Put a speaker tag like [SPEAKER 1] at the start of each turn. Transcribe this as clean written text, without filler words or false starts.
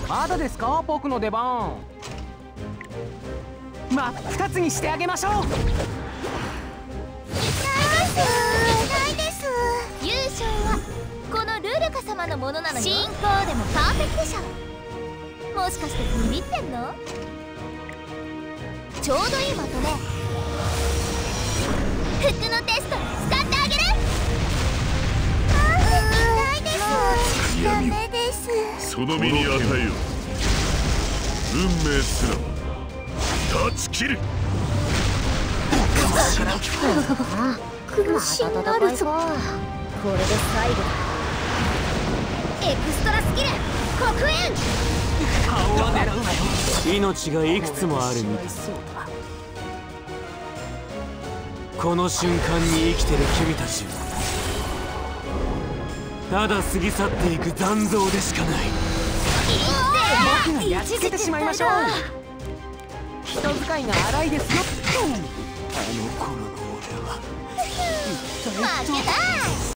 [SPEAKER 1] まだですか、僕の出番。真っ二つにしてあげましょう。
[SPEAKER 2] ないです。優勝はこのルルカ様のものなのよ。進行でもパーフェクトでしょ。もしかしてビビってんの？ちょうどいいまとめ。服のテスト使ってあげる。ないです。ダメです。その身に与えよう。運命すら断ち切る。苦しになるぞ。これで最後だ。エクストラスキル黒煙。
[SPEAKER 1] 顔を狙うなよ。
[SPEAKER 3] 命がいくつもある身だ。この瞬間に生きてる君たちはただ過ぎ去っていく残像でしかない。
[SPEAKER 1] 僕がやっつけてしまいましょう。人使いが荒いですよ。
[SPEAKER 3] あの頃の俺は
[SPEAKER 2] 負けた。